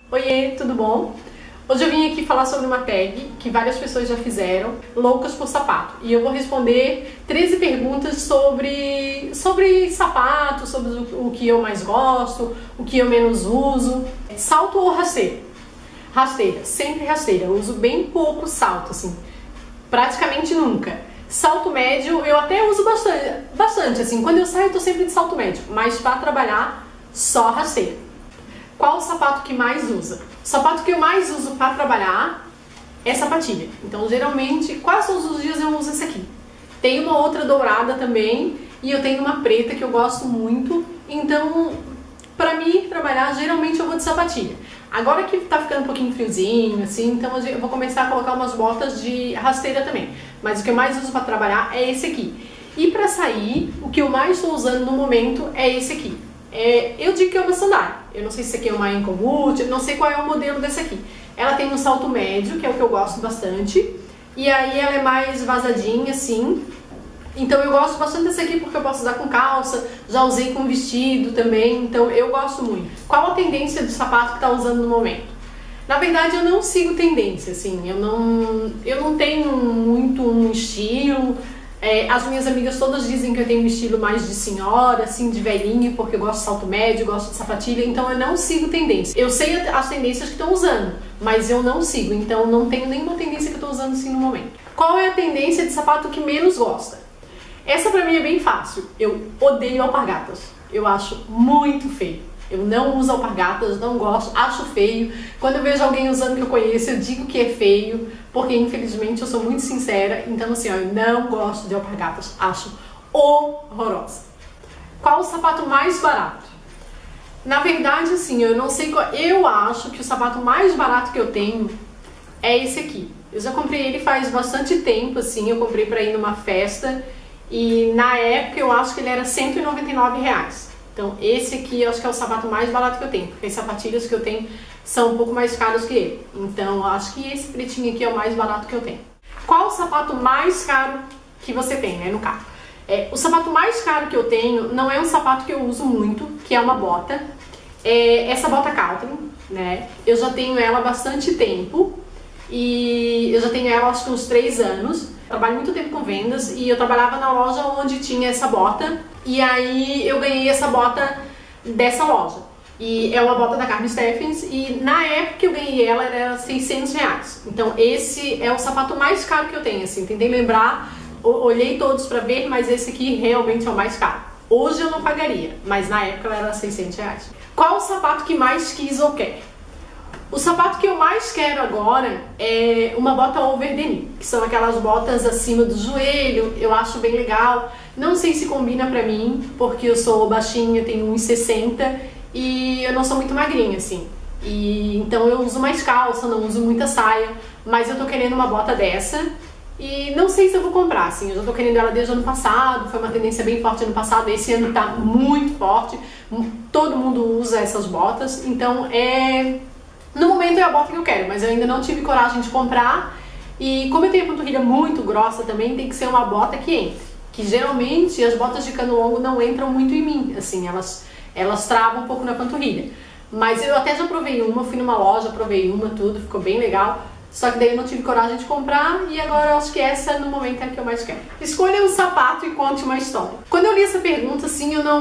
Oiê, tudo bom? Hoje eu vim aqui falar sobre uma tag que várias pessoas já fizeram, loucas por sapato. E eu vou responder 13 perguntas sobre sapato, sobre o que eu mais gosto, o que eu menos uso. Salto ou rasteira? Rasteira, sempre rasteira. Eu uso bem pouco salto, assim, praticamente nunca. Salto médio eu até uso bastante, assim, quando eu saio eu tô sempre de salto médio, mas para trabalhar, só rasteira. Qual o sapato que mais usa? O sapato que eu mais uso para trabalhar é sapatilha. Então, geralmente, quase todos os dias eu uso esse aqui. Tem uma outra dourada também e eu tenho uma preta que eu gosto muito. Então, para mim trabalhar, geralmente eu vou de sapatilha. Agora que tá ficando um pouquinho friozinho, assim, então eu vou começar a colocar umas botas de rasteira também. Mas o que eu mais uso para trabalhar é esse aqui. E para sair, o que eu mais estou usando no momento é esse aqui. Eu digo que é uma sandália. Eu não sei se esse aqui é uma ankle boot, não sei qual é o modelo desse aqui. Ela tem um salto médio, que é o que eu gosto bastante. E aí ela é mais vazadinha, assim. Então eu gosto bastante desse aqui porque eu posso usar com calça, já usei com vestido também, então eu gosto muito. Qual a tendência do sapato que tá usando no momento? Na verdade eu não sigo tendência, assim, eu não tenho muito um estilo. As minhas amigas todas dizem que eu tenho um estilo mais de senhora, assim, de velhinha, porque eu gosto de salto médio, gosto de sapatilha, então eu não sigo tendência. Eu sei as tendências que estão usando, mas eu não sigo, então não tenho nenhuma tendência que eu estou usando assim no momento. Qual é a tendência de sapato que menos gosta? Essa pra mim é bem fácil. Eu odeio alpargatas. Eu acho muito feio. Eu não uso alpargatas, não gosto, acho feio. Quando eu vejo alguém usando que eu conheço, eu digo que é feio, porque infelizmente eu sou muito sincera. Então assim, ó, eu não gosto de alpargatas, acho horrorosa. Qual o sapato mais barato? Na verdade, assim, eu não sei qual. Eu acho que o sapato mais barato que eu tenho é esse aqui. Eu já comprei ele faz bastante tempo, assim, eu comprei pra ir numa festa. E na época eu acho que ele era R$199. Então esse aqui eu acho que é o sapato mais barato que eu tenho, porque as sapatilhas que eu tenho são um pouco mais caras que ele. Então eu acho que esse pretinho aqui é o mais barato que eu tenho. Qual o sapato mais caro que você tem, né, no carro? O sapato mais caro que eu tenho não é um sapato que eu uso muito, que é uma bota. Essa bota Calvin, né? Eu já tenho ela há bastante tempo e eu já tenho ela acho que uns 3 anos. Trabalho muito tempo com vendas e eu trabalhava na loja onde tinha essa bota e aí eu ganhei essa bota dessa loja. E é uma bota da Carmen Steffens e na época que eu ganhei ela era R$600. Então esse é o sapato mais caro que eu tenho, assim, tentei lembrar, olhei todos pra ver, mas esse aqui realmente é o mais caro. Hoje eu não pagaria, mas na época ela era R$600. Qual o sapato que mais quis ou quer? O sapato que eu mais quero agora é uma bota over the knee, que são aquelas botas acima do joelho, eu acho bem legal. Não sei se combina pra mim, porque eu sou baixinha, tenho 1,60 e eu não sou muito magrinha, assim. Então eu uso mais calça, não uso muita saia, mas eu tô querendo uma bota dessa e não sei se eu vou comprar, assim. Eu já tô querendo ela desde o ano passado, foi uma tendência bem forte ano passado, esse ano tá muito forte, todo mundo usa essas botas, então no momento é a bota que eu quero, mas eu ainda não tive coragem de comprar. E como eu tenho a panturrilha muito grossa também, tem que ser uma bota que entre. Que geralmente as botas de cano longo não entram muito em mim, assim, elas travam um pouco na panturrilha. Mas eu até já provei uma, fui numa loja, provei uma, tudo, ficou bem legal. Só que daí eu não tive coragem de comprar e agora eu acho que essa no momento é a que eu mais quero. Escolha um sapato e conte uma história. Quando eu li essa pergunta, assim, eu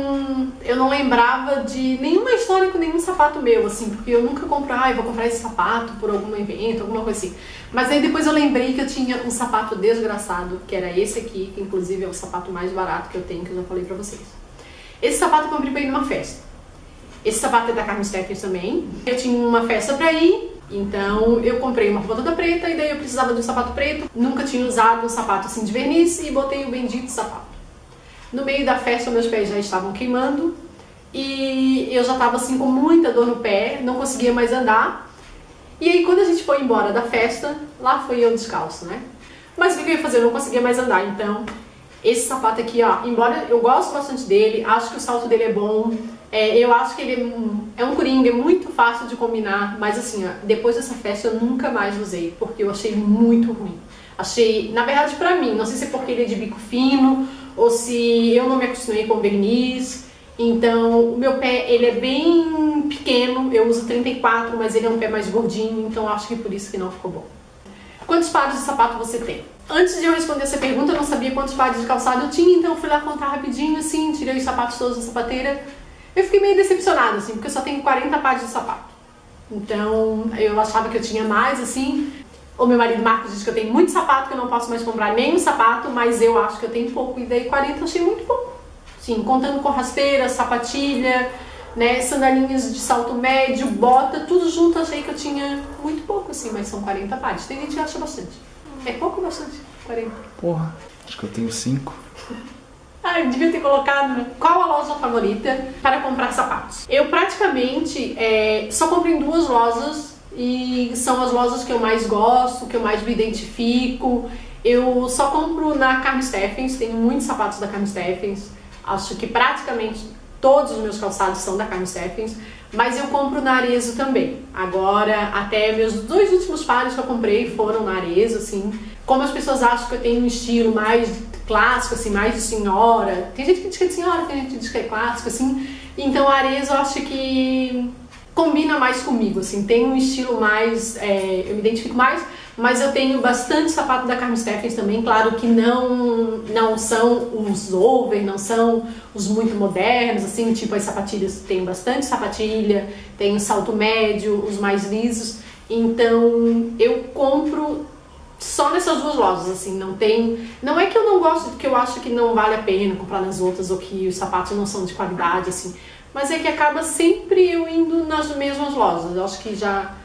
não lembrava de nenhuma história com nenhum sapato meu, assim, porque eu nunca compro, eu vou comprar esse sapato por algum evento, alguma coisa assim. Mas aí depois eu lembrei que eu tinha um sapato desgraçado, que era esse aqui, que inclusive é o sapato mais barato que eu tenho, que eu já falei pra vocês. Esse sapato eu comprei pra ir numa festa. Esse sapato é da Carmen Steffens também. Eu tinha uma festa pra ir. Então eu comprei uma roupa toda preta e daí eu precisava de um sapato preto. Nunca tinha usado um sapato assim de verniz e botei o bendito sapato. No meio da festa meus pés já estavam queimando e eu já estava assim com muita dor no pé, não conseguia mais andar. E aí quando a gente foi embora da festa, lá fui eu descalço, né? Mas o que eu ia fazer? Eu não conseguia mais andar, então esse sapato aqui, ó, embora eu gosto bastante dele, acho que o salto dele é bom. Eu acho que ele é um coringa, é muito fácil de combinar, mas assim, ó, depois dessa festa eu nunca mais usei, porque eu achei muito ruim. Achei, na verdade pra mim, não sei se é porque ele é de bico fino, ou se eu não me acostumei com verniz, Então, o meu pé, ele é bem pequeno, eu uso 34, mas ele é um pé mais gordinho, então acho que por isso que não ficou bom. Quantos pares de sapato você tem? Antes de eu responder essa pergunta, eu não sabia quantos pares de calçado eu tinha, então eu fui lá contar rapidinho, assim, tirei os sapatos todos da sapateira. Eu fiquei meio decepcionada, assim, porque eu só tenho 40 pares de sapato. Então, eu achava que eu tinha mais, assim. O meu marido Marcos diz que eu tenho muito sapato, que eu não posso mais comprar nenhum sapato, mas eu acho que eu tenho pouco, e daí 40 eu achei muito pouco. Sim, contando com rasteira, sapatilha, né, sandalinhas de salto médio, bota, tudo junto, achei que eu tinha muito pouco, assim, mas são 40 pares. Tem gente que acha bastante. É pouco ou bastante? 40. Porra, acho que eu tenho 5. Ah, eu devia ter colocado, né? Qual a loja favorita para comprar sapatos? Eu praticamente só compro em 2 lojas e são as lojas que eu mais gosto, que eu mais me identifico. Eu só compro na Carme Steffens, tenho muitos sapatos da Carme Steffens. Acho que praticamente todos os meus calçados são da Carme Steffens, mas eu compro na Arezzo também. Agora, até meus 2 últimos pares que eu comprei foram na Arezzo, assim. Como as pessoas acham que eu tenho um estilo mais clássico, assim, mais de senhora. Tem gente que diz que é de senhora, tem gente que diz que é clássico, assim. Então a Arezzo eu acho que combina mais comigo, assim. Tem um estilo mais, eu me identifico mais, mas eu tenho bastante sapato da Carme Steffens também. Claro que não são os over, não são os muito modernos, assim, tipo as sapatilhas. Tem bastante sapatilha, tem o salto médio, os mais lisos. Então eu compro só nessas 2 lojas, assim, não é que eu não gosto, que eu acho que não vale a pena comprar nas outras ou que os sapatos não são de qualidade, assim, mas é que acaba sempre eu indo nas mesmas lojas. Eu acho que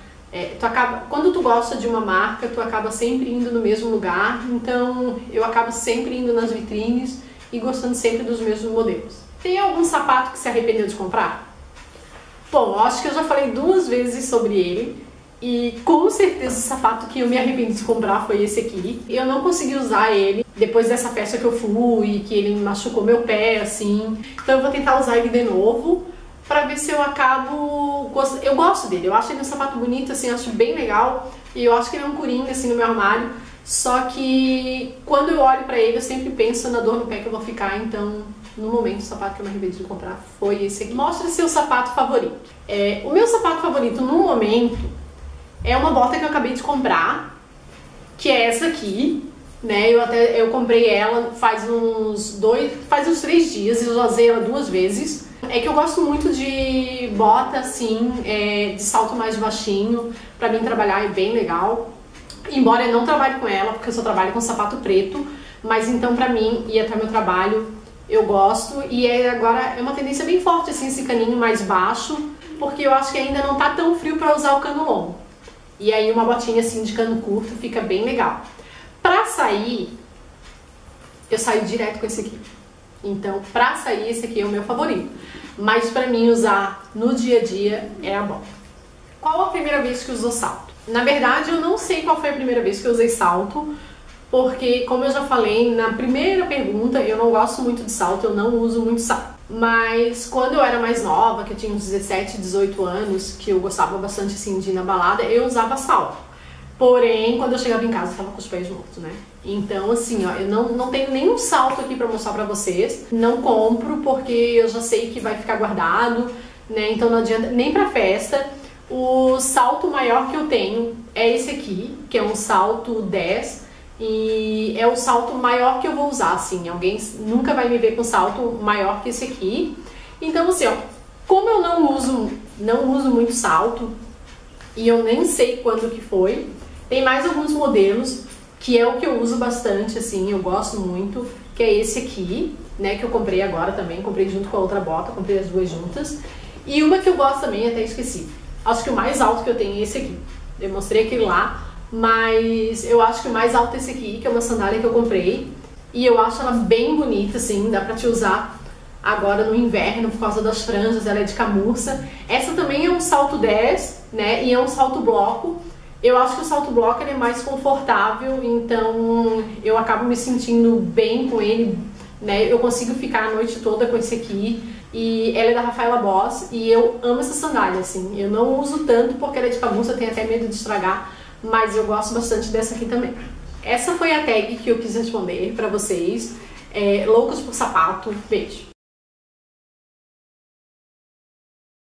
quando tu gosta de uma marca, tu acaba sempre indo no mesmo lugar, então eu acabo sempre indo nas vitrines e gostando sempre dos mesmos modelos. Tem algum sapato que se arrependeu de comprar? Bom, eu acho que eu já falei 2 vezes sobre ele. E com certeza o sapato que eu me arrependi de comprar foi esse aqui. Eu não consegui usar ele depois dessa festa que eu fui, que ele machucou meu pé, assim. Então eu vou tentar usar ele de novo pra ver se eu acabo... Eu gosto dele, eu acho ele um sapato bonito, assim, acho bem legal. E eu acho que ele é um coringa, assim, no meu armário. Só que quando eu olho pra ele, eu sempre penso na dor no pé que eu vou ficar, então... No momento, o sapato que eu me arrependi de comprar foi esse aqui. Mostra seu sapato favorito. O meu sapato favorito no momento é uma bota que eu acabei de comprar, que é essa aqui, né? Eu comprei ela faz uns 3 dias e eu já usei ela 2 vezes. É que eu gosto muito de bota, assim, de salto mais baixinho. Pra mim trabalhar é bem legal. Embora eu não trabalhe com ela, porque eu só trabalho com sapato preto. Mas então pra mim, ir até meu trabalho, eu gosto. E agora é uma tendência bem forte, assim, esse caninho mais baixo, porque eu acho que ainda não tá tão frio pra usar o cano longo. E aí uma botinha assim de cano curto fica bem legal. Pra sair, eu saio direto com esse aqui. Então, pra sair, esse aqui é o meu favorito. Mas pra mim usar no dia a dia é a bota. Qual a primeira vez que usou salto? Na verdade, eu não sei qual foi a primeira vez que eu usei salto, porque, como eu já falei na primeira pergunta, eu não gosto muito de salto, eu não uso muito salto. Mas quando eu era mais nova, que eu tinha uns 17, 18 anos, que eu gostava bastante assim de ir na balada, eu usava salto. Porém, quando eu chegava em casa, eu tava com os pés mortos, né? Então, assim, ó, eu não tenho nenhum salto aqui pra mostrar pra vocês. Não compro, porque eu já sei que vai ficar guardado, né? Então não adianta, nem pra festa. O salto maior que eu tenho é esse aqui, que é um salto 10. E é o salto maior que eu vou usar, assim. Alguém nunca vai me ver com salto maior que esse aqui. Então, assim, ó, como eu não uso muito salto, e eu nem sei quando que foi, tem mais alguns modelos, que é o que eu uso bastante, assim, eu gosto muito, que é esse aqui, né, que eu comprei agora também, comprei junto com a outra bota, comprei as 2 juntas. E uma que eu gosto também, até esqueci. Acho que o mais alto que eu tenho é esse aqui. Eu mostrei aquele lá, mas eu acho que o mais alto é esse aqui, que é uma sandália que eu comprei. E eu acho ela bem bonita, assim, dá pra te usar agora no inverno por causa das franjas, ela é de camurça. Essa também é um salto 10, né, e é um salto bloco. Eu acho que o salto bloco ele é mais confortável, então eu acabo me sentindo bem com ele, né, eu consigo ficar a noite toda com esse aqui. E ela é da Rafaela Boss e eu amo essa sandália, assim. Eu não uso tanto porque ela é de camurça, eu tenho até medo de estragar, mas eu gosto bastante dessa aqui também. Essa foi a tag que eu quis responder pra vocês. Loucos por sapato. Beijo!